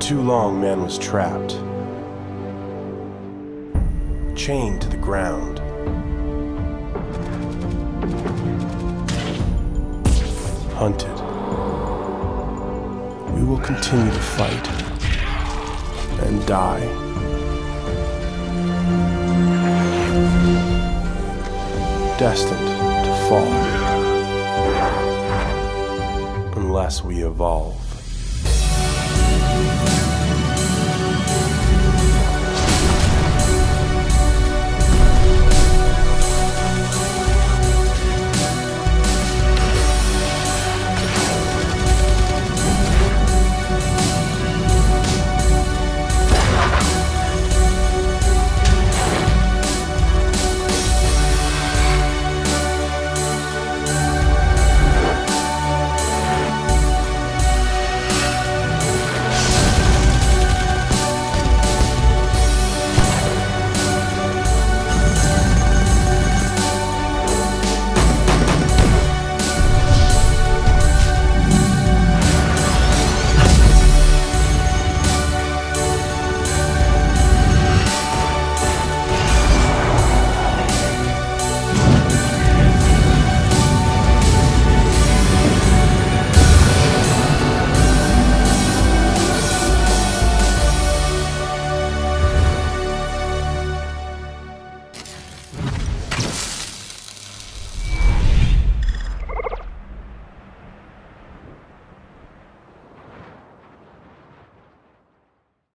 too long, man was trapped, chained to the ground. Hunted. We will continue to fight and die. Destined to fall unless we evolve.